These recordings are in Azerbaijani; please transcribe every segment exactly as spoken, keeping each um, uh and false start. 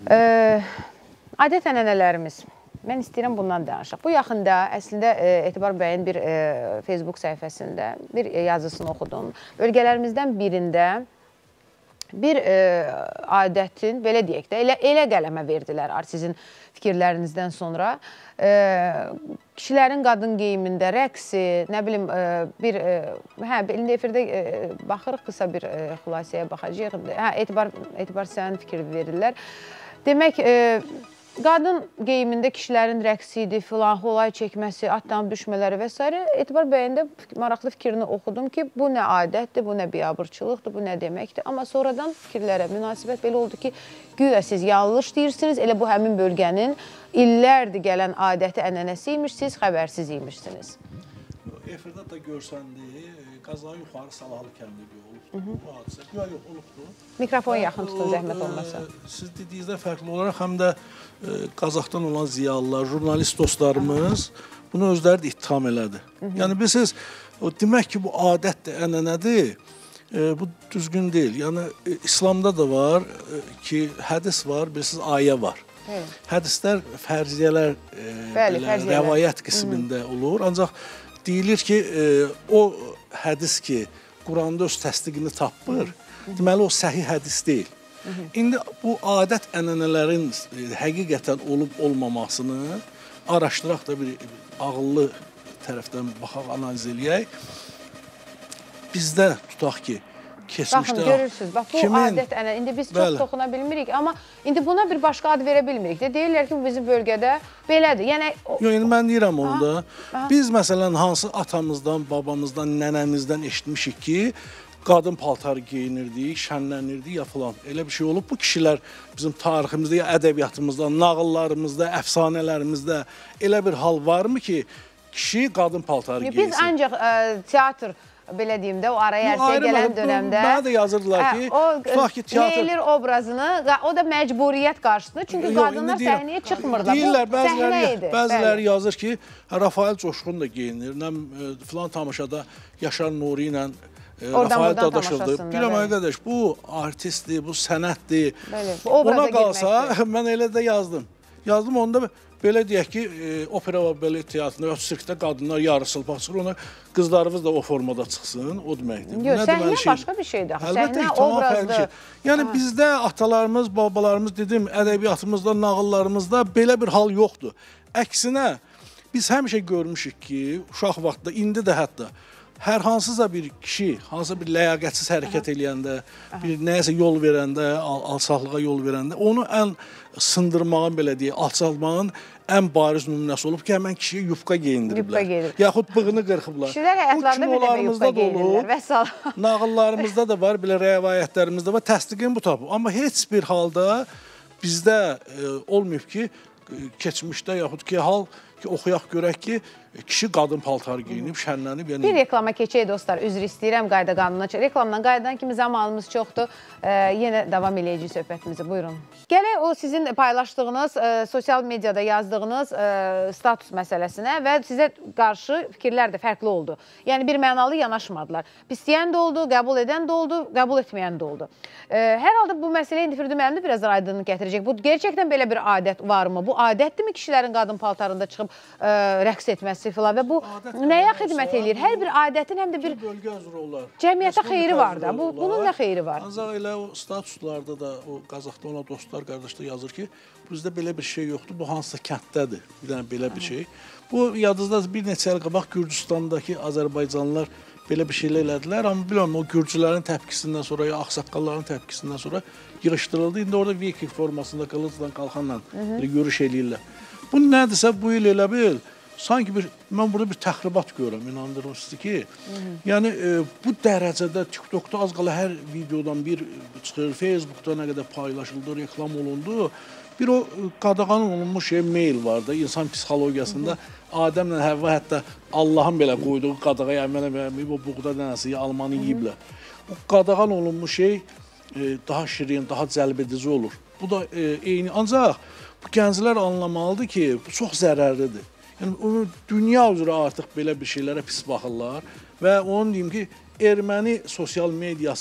Adət-ənənələrimiz. Mən istəyirəm bundan danışaq. Bu yaxında əslində Etibar bəyin bir Facebook səhifəsində bir yazısını oxudum. Bölgələrimizdən birində bir adətin, belə deyək də, elə qələmə verdilər sizin fikirlərinizdən sonra. Kişilərin qadın geyimində rəqsi, nə bilim, bir, hə, indi efirdə baxırıq, qısa bir xülasəyə baxacaq. Hə, Etibar sənin fikir verirlər. Demək, qadın geyimində kişilərin rəqsi idi, filan, olay çəkməsi, atdan düşmələri və s. Etibar bəyində maraqlı fikrini oxudum ki, bu nə adətdir, bu nə biabırçılıqdır, bu nə deməkdir. Amma sonradan fikirlərə münasibət belə oldu ki, güya siz yanlış deyirsiniz, elə bu həmin bölgənin illərdir gələn adəti, ənənəsi imiş, siz xəbərsiz imişsiniz. Efirdə də görsəndi, Qazanın yuxarı Salahalı kəndində olubdur. Bu hadisə, güya yox, olubdur. Mikrofon yaxın tutun, zəhmət olmasa. Siz dediyinizdə fərqli olaraq, həm də Qazaxdan olan ziyalılar, jurnalist dostlarımız bunu özləri də ittiham elədi. Yəni, bilirsiniz, demək ki, bu adətdir, ənənədir, bu düzgün deyil. Yəni, İslamda da var ki, hədis var, bilirsiniz, ayə var. Hədislər fərziyələr, rəvayət qismində olur. Ancaq deyilir ki, o hədis ki, Quranda öz təsdiqini tapır, deməli, o səhih hədis deyil. İndi bu adət ənənələrin həqiqətən olub-olmamasını araşdıraq da bir ağıllı tərəfdən baxaq, analiz eləyək. Bizdə tutaq ki, keçmişdə... Baxın, görürsünüz, bax, bu adət ənənə, indi biz çox toxuna bilmirik, amma indi buna bir başqa ad verə bilmirik. Deyirlər ki, bu bizim bölgədə belədir. Yox, mən deyirəm onu da. Biz, məsələn, hansı atamızdan, babamızdan, nənəmizdən eşitmişik ki, qadın paltarı geyinirdik, şənlənirdik, ya filan. Elə bir şey olub. Bu kişilər bizim tariximizdə, ya ədəbiyyatımızda, nağıllarımızda, əfsanələrimizdə elə bir hal varmı ki, kişi qadın paltarı geyinsin? Biz ancaq teatr, belə deyim də, o araya ərsəyə gələn dönəmdə... Mənə də yazırdılar ki, tutaq ki, teatr... Leylir obrazını, o da məcburiyyət qarşısında, çünki qadınlar səhnəyə çıxmırlar. Deyirlər, bəziləri yazır ki, Rafael Coşqun da geyinir, filan tamaşada Yaşar Nuri ilə Rafael Dadaşovdur. Biləm, qardaş, bu artistdir, bu sənətdir. Ona qalsa, mən elə də yazdım. Yazdım, onda belə deyək ki, opera və belə teatrında, sirkdə qadınlar yarısılpaq çıxır, ona qızlarımız da o formada çıxsın, o deməkdir. Yox, səhnə başqa bir şeydir. Səhnə obrazdır. Yəni, bizdə atalarımız, babalarımız, dedim, ədəbiyyatımızda, nağıllarımızda belə bir hal yoxdur. Əksinə, biz həmişə görmüşük ki, uşaq vaxtda, indi də hətta, hər hansısa bir kişi, hansısa bir ləyaqətsiz hərəkət eləyəndə, bir nəyəsə yol verəndə, alçaqlığa yol verəndə, onu ən sındırmağın, belə deyək, alçalmağın ən bariz nümunəsi olub ki, həmən kişiyə yufqa geyindiriblər. Yaxud bığını qırxıblar. Kişilər həyatlarında bir dəfə yufqa geyinirlər və s. Nağıllarımızda da var, belə rəvayətlərimizdə var, təsdiqin bu tapıb. Amma heç bir halda bizdə olmayıb ki, keçmişdə yaxud ki, hal ki, oxuyaq görək ki, kişi qadın paltarı geyinib, şənlənib. Bir reklama keçək, dostlar, üzr istəyirəm, qayda qanuna. Reklamdan qaydan kimi zamanımız çoxdur. Yenə davam eləyəcək söhbətimizi. Buyurun. Gələk o sizin paylaşdığınız, sosial mediada yazdığınız status məsələsinə və sizə qarşı fikirlər də fərqli oldu. Yəni, bir mənalı yanaşmadılar. İstəyən də oldu, qəbul edən də oldu, qəbul etməyən də oldu. Hər halda bu məsələ indi mənim də biraz aydınlıq gətirəcək. Bu, gerçəkdən belə bir adət varmı? Bu adətdirmi kişilərin qadın paltarında çıxıb rəqs etməsi filan və bu nəyə xidmət eləyir? Hər bir adətin həm də bir cəmiyyətə xeyri var da. Bunun nə xeyri var? Ancaq elə o statuslarda da, o Qazaxda olan dostlar, qardaşlar yazır ki, bizdə belə bir şey yoxdur, bu hansısa kənddədir, bir dənə belə bir şey. Bu, yadınızda bir neçə il qabaq Gürcüstandakı Azərbaycanlılar belə bir şeylə elədilər, amma bilməm, o Gürcülərin təpkisindən sonra, ya ağsaqqalların təpkisindən sonra yığışdırıldı. İndi orada Viking formasında qılıcla, qalxanla görüş eləyirlər. Bu nədirsə, bu il elə bil, sanki bir, mən burada bir təxribat görürəm, inandırım sizi ki, yəni bu dərəcədə TikTokda az qala hər videodan bir çıxır, Facebookda nə qədər paylaşıldı, reklam olundu. Bir o qadağan olunmuş şey, mail var da, insan psixologiyasında Adəmlə Həvva hətta Allahın belə qoyduğu qadağa əmələ o buğda dənəsi, almanı yiyiblər. O qadağan olunmuş şey daha şirin, daha cəlbedici olur. Bu da eyni, ancaq bu gənclər anlamalıdır ki, bu çox zərərlidir. Yəni, dünya üzrə artıq belə bir şeylərə pis baxırlar və onun deyim ki, erməni sosial mediası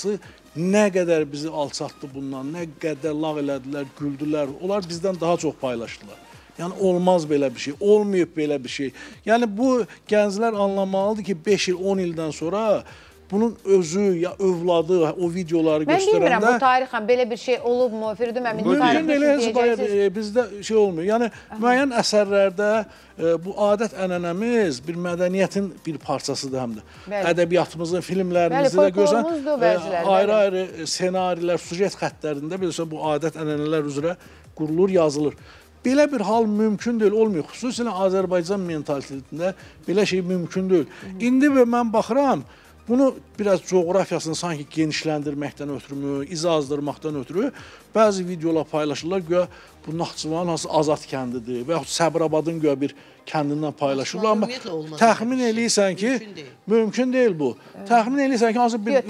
nə qədər bizi alçatdı bundan, nə qədər lağ elədilər, güldülər. Onlar bizdən daha çox paylaşdılar. Yəni olmaz belə bir şey, olmayıb belə bir şey. Yəni bu gənclər anlamalıdır ki, beş il, on ildən sonra bunun özü, ya övladı, o videoları Mən göstərəndə... bilmirəm, bu tarixən belə bir şey olub mu? Firidun əmin, bu tarixdə siz deyəcəksiniz. Bizdə şey olmuyor. Yəni, müəyyən əsərlərdə e, bu adət ənənəmiz bir mədəniyyətin bir parçasıdır həm də. Bəli. Ədəbiyyatımızın, filmlərimizdə Bəli, də görsən, folklorumuzdur bəziləri, ayrı-ayrı senarilər, sujet xəttlərində bilirsən, bu adət ənənələr üzrə qurulur, yazılır. Belə bir hal mümkün deyil, olmuyor. Xüsusilə Azərbaycan mentalitetində belə şey mümkün deyil. İndi mən baxıram, bunu biraz coğrafiyasını sanki genişləndirməkdən ötürü, izazdırmaqdan ötürü bəzi videolar paylaşırlar, güya bu Naxçıvanın hansı Azad kəndidir və yaxud Səbrabadın güya bir kəndindən paylaşırlar. Amma təxmin eləyirsən ki, mümkün deyil bu. Təxmin eləyirsən ki, hansı bir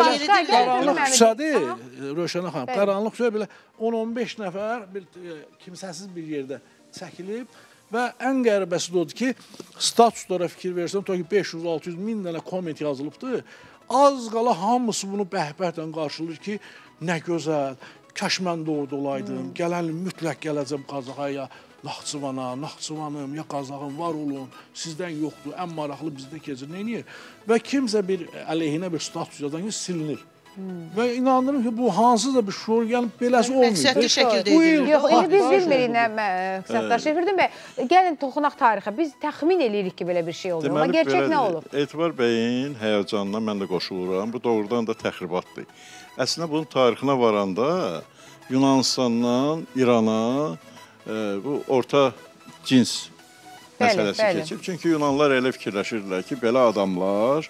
qaranlıq küçədir, Rövşənə xanım, qaranlıq küçədir, belə on on beş nəfər kimsəsiz bir yerdə çəkilib. Və ən qəribəsi də odur ki, statuslara fikir verirsən, ta ki beş yüz altı yüz min dənə komment yazılıbdır. Az qala hamısı bunu bəhbəhlə qarşılayır ki, nə gözəl, kaş mən də orada olaydım, gələn mütləq gələcəm Qazaxa, ya Naxçıvana, Naxçıvanım, ya Qazağım, var olun, sizdən yoxdur, ən maraqlı bizdə keçir, neyniyir? Və kimsə bir əleyhinə bir status yazan ki, silinir. Və inanırım ki, bu hansısa bir şuur, yəni beləsi olmuyor. Məqsədli şəkildə edilir. Yox, indi biz bilmirik nə Səfdar Firidun bəy, gəlin toxunaq tarixə. Biz təxmin eləyirik ki, belə bir şey olur. Amma gerçək nə olub? Etibar bəyin həyəcanına mən də qoşuluram. Bu doğrudan da təxribatdır. Əslində bunun tarixinə varanda Yunanistandan İrana bu orta cins məsələsi keçib. Çünki Yunanlar elə fikirləşirdilər ki, belə adamlar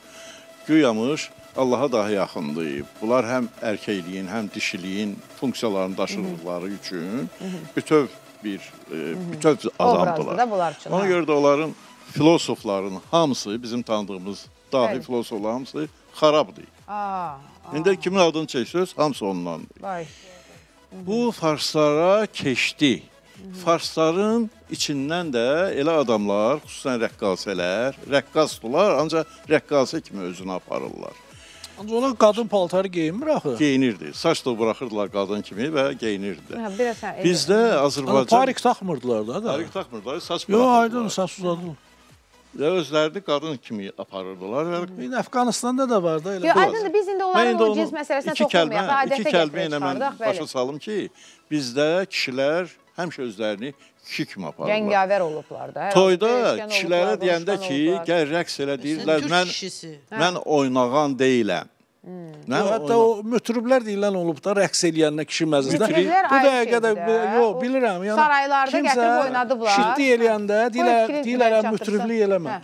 güyamış Allaha daha yaxındır. Bunlar həm erkəkliyin, həm dişiliyin funksiyalarını daşıdıqları üçün bütöv bir bütöv adamdılar. Ona görə də onların filosofların hamısı, bizim tanıdığımız dahi filosoflar hamısı xarabdır. İndi kimin adını çəksəz, hamısı ondandır. Bu farslara keçdi. Farsların içindən də elə adamlar, xüsusən rəqqasələr, rəqqasdılar, ancaq rəqqasə kimi özünü aparırlar. Ancaq onlar qadın paltarı geyinmir axı. Geyinirdi. Saç da buraxırdılar qadın kimi və geyinirdi. Bizdə Azərbaycan... Parik taxmırdılar da. Parik taxmırdılar, saç buraxırdılar. Yox, aydın, saç uzadılır. Özlərini qadın kimi aparırdılar. İndi Əfqanistanda da var da. Yox, aydındır, biz indi onların o cins məsələsinə toxunmayaq, adətə gətirək çıxardıq. Başa salım ki, bizdə kişilər həmişə özlərini kişi kimi aparırlar. Rəngavər olublar da. Toyda kişilərə deyəndə ki, gəl rəqs elə deyirlər, mən oynağan deyiləm. Hətta o mütriblər deyilən olub da, rəqs eləyənlə kişi məclisdə. Bu dəqiqədə, yox, bilirəm. Saraylarda gətirib oynadıblar. Şiddi eləyəndə deyilərəm, mütriblik eləmə.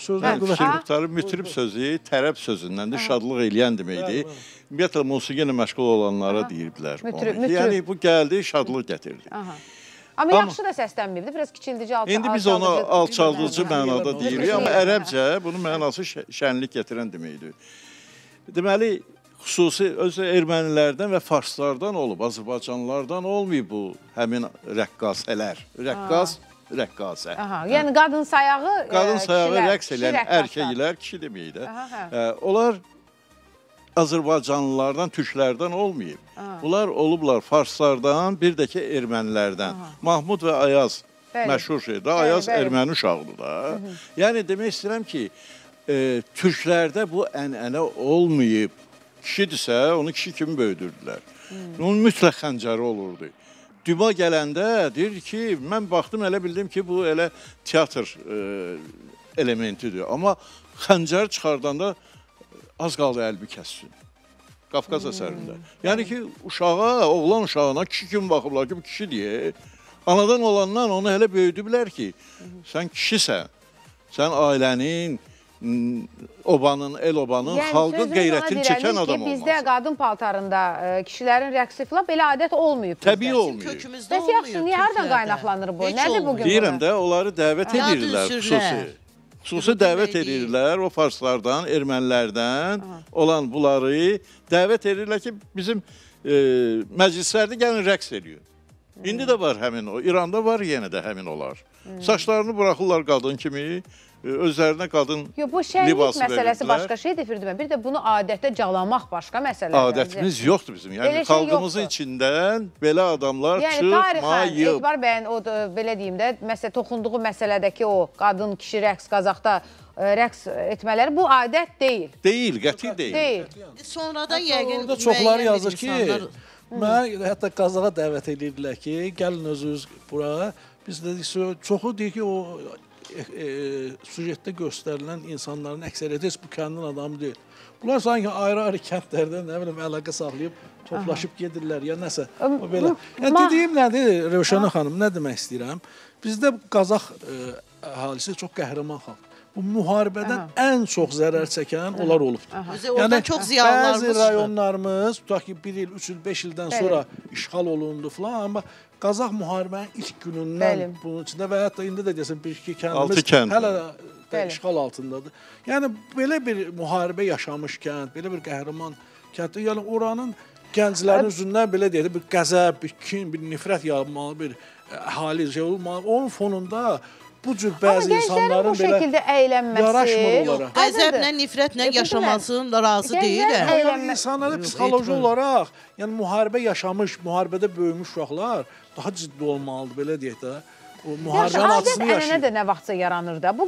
Mütrib sözü tərəb sözündəndir, şadlıq eləyən deməkdir. Ümumiyyətlə, musiqi ilə məşğul olanlara deyirdilər. Yəni, bu gəldi, şadlıq gətirdi. Amma yaxşı da səslənməyibdir, biraz kiçildici, alçaldıcı. İndi biz onu alçaldıcı mənada deyirik, amma ərəbcə bunun mənası şənlik gətirən deməkdir. Deməli, xüsusi öz ermənilərdən və farslardan olub, Azərbaycanlılardan olmayıb bu həmin rəqqasələr. Rəqqas, rəqqasə. Yəni qadın sayağı Qadın sayağı rəqs eləyən erkəklər kişi deməkdir. Onlar Azərbaycanlılardan, türklərdən olmayıb. Bunlar olublar farslardan, bir də ki, ermənilərdən. Mahmud və Ayaz məşhur şeydir. Ayaz erməni uşağıdır da. Yəni, demək istəyirəm ki, türklərdə bu ənənə olmayıb. Kişidirsə, onu kişi kimi böyüdürdülər. Onun mütləq xəncəri olurdu. Düba gələndə deyir ki, mən baxdım, elə bildim ki, bu elə teatr elementidir. Amma xəncər çıxardanda az qaldı əlbi kəssin. Qafqaz əsərində. Yəni ki, uşağa, oğlan uşağına kişi kimi baxıblar ki, bu kişi deyə. Anadan olandan onu elə böyüdüblər ki, sən kişisən, sən ailənin, obanın, el obanın, xalqın qeyrətini çəkən adam olmaz. Bizdə qadın paltarında kişilərin rəqsi filan belə adət olmayıb. Təbii olmayıb. Bəs yaxşı, niyə hardan qaynaqlanır bu? Nədir bugün? Deyirəm də, onları dəvət edirlər xüsusi. Xüsusi dəvət edirlər o farslardan, ermənilərdən olan bunları dəvət edirlər ki, bizim məclislərdə gəlin rəqs ediyor. İndi də var həmin o. İranda var yenə də həmin olar. Saçlarını buraxırlar qadın kimi, özlərinə qadın Yo, bu şənlik libası məsələsi verirdilər. başqa şeydir Firdimə. Bir də bunu adətdə calamaq başqa məsələdir. Adətimiz yoxdur bizim. Belə Yəni şey xalqımızın yoxdur. içindən belə adamlar Yəni tarixən çıxmayıb. Etibar bəyin o da, belə deyim də, məsələ toxunduğu məsələdəki o qadın kişi rəqs Qazaxda ə, rəqs etmələri bu adət deyil. Deyil, qəti deyil. Deyil. Sonradan yəqin Orada çoxları müəyyən bir yazır ki, insanlar- mən hətta Qazaxa dəvət edirdilər ki, gəlin özünüz bura. Biz dedik, çoxu deyir ki, o e, e, sujetdə göstərilən insanların əksəriyyəti heç bu kəndin adamı deyil. Bunlar sanki ayrı-ayrı kəndlərdən nə bilim əlaqə saxlayıb toplaşıb gedirlər ya nəsə. O belə. Yəni Ma- dediyim nədir Rövşənə xanım, nə demək istəyirəm? Bizdə Qazax e, əhalisi çox qəhrəman xalq. Bu müharibədən ən çox zərər çəkən onlar olubdur. Özü oradan çox ziyalılarımız bəzi çıxır. rayonlarımız, tutaq ki, bir il, üç il, beş ildən Bəli. sonra işğal olundu falan, amma Qazax müharibənin ilk günündən Bəli. bunun içində və hətta indi də desən bir-iki kəndimiz Altı kənd. hələ də Bəli. işğal altındadır. Yəni belə bir müharibə yaşamış kənd, belə bir qəhrəman kənd, yəni oranın gənclərin üzündən belə deyək, bir qəzəb, bir kin, bir nifrət yağmalı, bir əhali şey olmalı. Onun fonunda bu cür Amma bəzi gənclərin insanların bu belə şəkildə əylənməsi yaraşmır onlara. Qəzəblə, nifrətlə Efendim, yaşamasına razı Gənclər deyiləm. əylənmə- Yəni insanları psixoloji etmir. olaraq, yəni müharibə yaşamış, müharibədə böyümüş uşaqlar daha ciddi olmalıdır, belə deyək də. O Yaxşı, müharibənin adət acısını ənənə yaşayır. də nə vaxtsa yaranır da. Bu